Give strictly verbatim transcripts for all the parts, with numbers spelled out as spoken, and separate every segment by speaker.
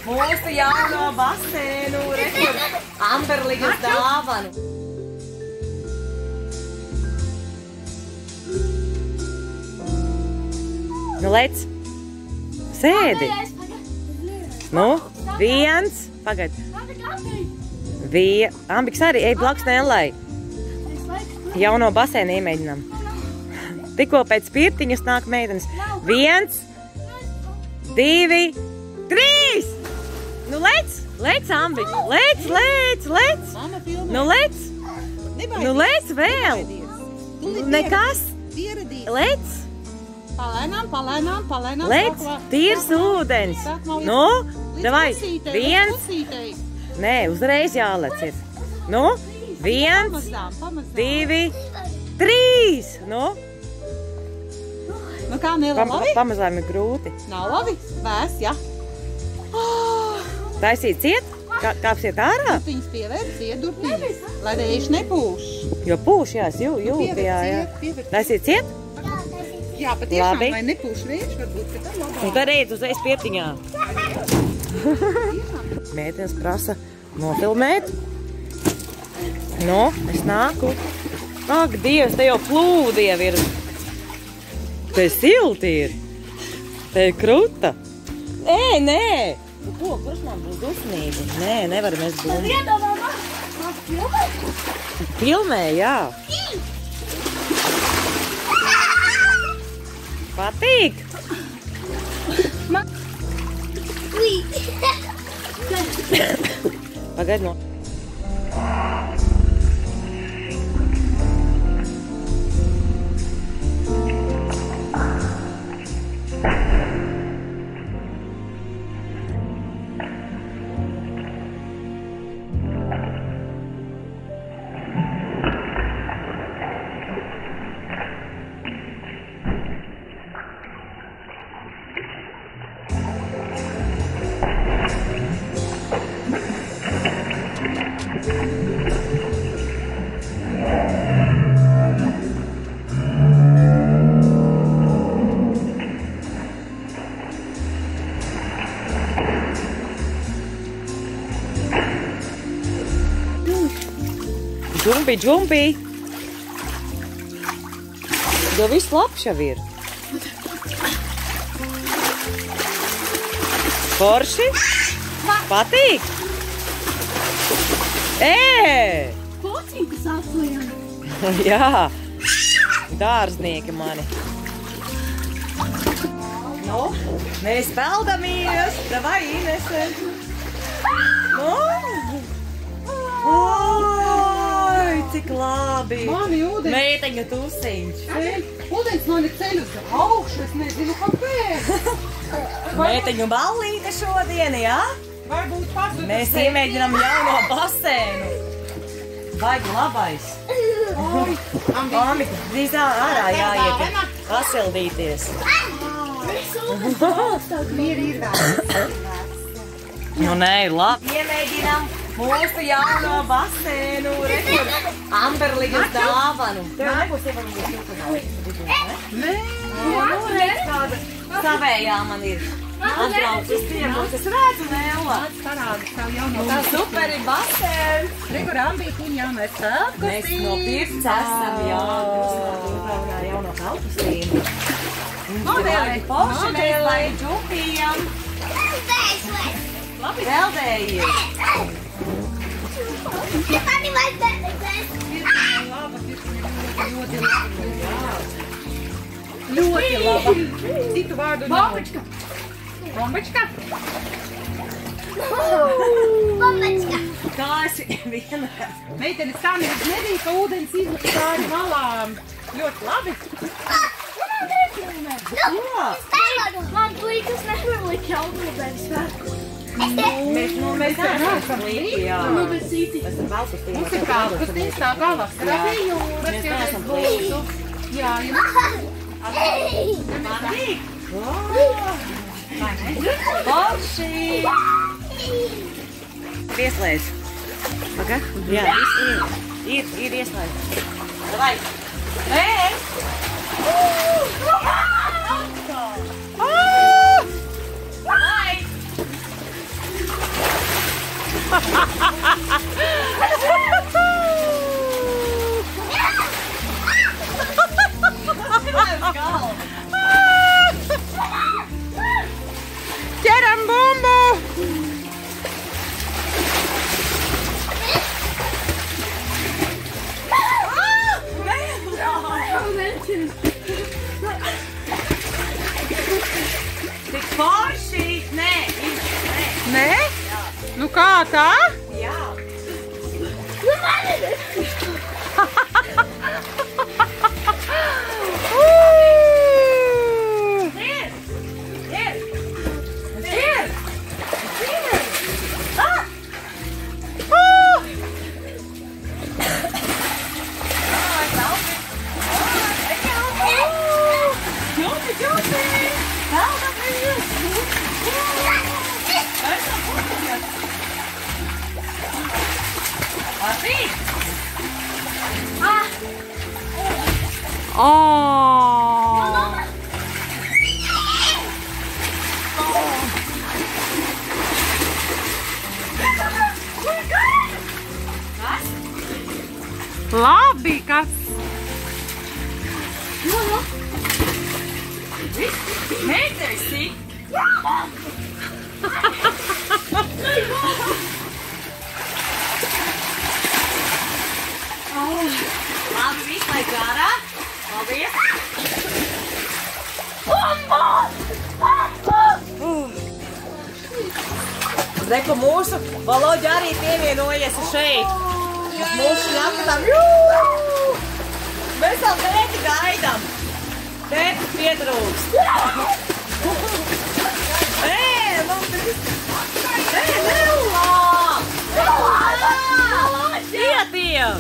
Speaker 1: mūsu jauno basēnu, rekur Amberligas dāvanu. Nu, lec, sēdi. Nu, viens, pagad. Vie, Ambiks arī, ej blaks Nellai. Jauno basēnu iemēģinām. Tikko pēc pirtiņas nāk meitenes. Viens, divi, trīs! Nu, lec, lec, Ambik, lec, lec, lec. Nu, lec, nu, lec vēl. Nekas. Lec.
Speaker 2: Palēnām, palēnām, palēnām.
Speaker 1: Lec, tīrs ūdens. Nu, davai, viens. Nē, uzreiz jālec ir. Nu, viens, divi, trīs. Nu.
Speaker 2: Nu kā, Nela, labi?
Speaker 1: Pamazām ir grūti.
Speaker 2: Nav labi? Vēs, ja?
Speaker 1: Taisīt ciet? Kāpsiet ārā?
Speaker 2: Durtiņas pievērt, ciet durtiņas. Lai vējš nepūš.
Speaker 1: Jo pūš, jā, es jūtu, jā, jā. Taisīt ciet?
Speaker 2: Jā, patiešām, vai nepūš vējš, varbūt, ka tā labāk.
Speaker 1: Un tad reiz uzreiz pirtiņā. Mētienes prasa nofilmēt. Nu, es nāku. Ak, Dievs, te jau plūdi jau ir. Te silti ir. Te ir kruta. Ē, nē! Nu ko, kurš man būs dusmīgi? Nē, nevaram es būt. Filmē, jā. Patīk? Pagaid no. Džumbi, džumbi! Jo viss labs jau ir. Forši? Patīk? Ē!
Speaker 3: Kocītas atlien.
Speaker 1: Jā, dārznieki mani. Nu, mēs peldamies. Davai, Inese. Nu. Oi, cik labi.
Speaker 2: Mani ūdens.
Speaker 1: Meiteņu tusiņš.
Speaker 2: Ūdens mani ceļ uz augšu, es nezinu, kāpēc.
Speaker 1: Meiteņu ballīte šodien, jā?
Speaker 2: Varbūt pazudus.
Speaker 1: Mēs iemēģinām jauno basēnu. Baigi labais.
Speaker 2: Oi,
Speaker 1: Ambika, drīz ārā jāiet, pasildīties.
Speaker 2: Miri ir vēl.
Speaker 1: Nu, nē, labi. Iemēģinām mūsu jauno basēnu, rekur Amberligas dāvanu. Tev nebūs ievaļot šūkanā? Nē. Nu, redz, kāda savējā man ir. Atbraucis ciemos, es redzu, Nella.
Speaker 2: Tāds parādas savu jauno.
Speaker 1: Tā superi basēns.
Speaker 2: Rekur Ambītiņa jaunais peltkostīms.
Speaker 1: Mēs no pirts esam, jā. Uzbraunā jauno peltkostīmu.
Speaker 2: Nodēlē.
Speaker 1: Poši mēs lai džupījam. Labi, veldējies.
Speaker 3: Mani vajag bērnēs.
Speaker 2: Laba, ļoti laba. Ļoti laba. Citu vārdu nav.
Speaker 3: Bombačka.
Speaker 2: Bombačka?
Speaker 3: Bombačka.
Speaker 1: Tā esi viena.
Speaker 2: Meitenes tā nevis nebija, ka ūdens izlika pāri malām. Ļoti labi.
Speaker 1: Jā.
Speaker 3: Man puikas nevar likt jaunūdeni svētku.
Speaker 1: Mēs, nu, mēs neesam līdzi, jā.
Speaker 3: Nu, bet citi.
Speaker 1: Mēs esam peltkostīm.
Speaker 2: Mums ir peltkostīms tā kā vasarā pie jūras.
Speaker 1: Mēs
Speaker 2: ja
Speaker 1: neesam
Speaker 2: būtu. Jā, jums.
Speaker 1: Patīk.
Speaker 2: Vai ne?
Speaker 1: Forši. Ieslēdz. Paga? Jā, viss ir. Ir, ir ieslēdz. Davai. Nē. Vai. Ķeram bumbu!
Speaker 2: Tik forši! Nē,
Speaker 1: Nē? Nu kā tā?
Speaker 2: jā. Ir! Ir! Ir! Ir! Ah! Jumpi, jumpi! Peldam viņus! Esam putuļas! Labi!
Speaker 1: Oh!
Speaker 2: Kas?
Speaker 1: Labi, kas?
Speaker 2: Meitēsi! Labi, viss lai garā. Paldies! Reku mūsu Valoģa arī pievienojies šeit. Uz mūsu šļakatām. Mēs vēl tēti gaidām. Tētis pietrūkst. Ē, mums ir viss. Ē, nelā! Ietiem!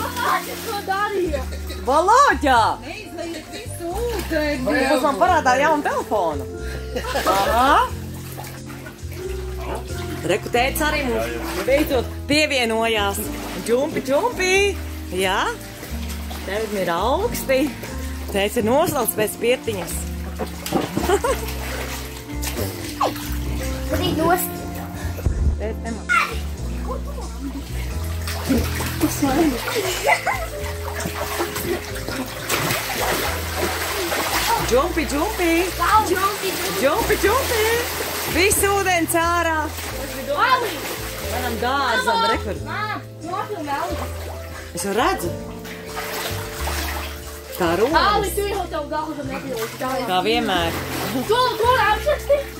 Speaker 2: Valoģa!
Speaker 3: Neizlejiet visu ūdeni.
Speaker 1: Mums man parādā jaunu telefonu. Aha. Reku tētis arī mums beidzot pievienojās. Džumpi, džumpi! Jā? Tev ir augsti. Tētis ir noslauts pēc pirtiņas.
Speaker 3: Vadīt nost.
Speaker 1: Tētis nemā. Džumpi, džumpi! Džumpi, džumpi! Viss ūdens ārā! Manam dārzam, rekur. Es jau redzu. Kā
Speaker 3: Āli,
Speaker 1: rodas.
Speaker 3: tu jau tev galva nebija.
Speaker 1: Kā vienmēr.
Speaker 3: To, to apšaksti?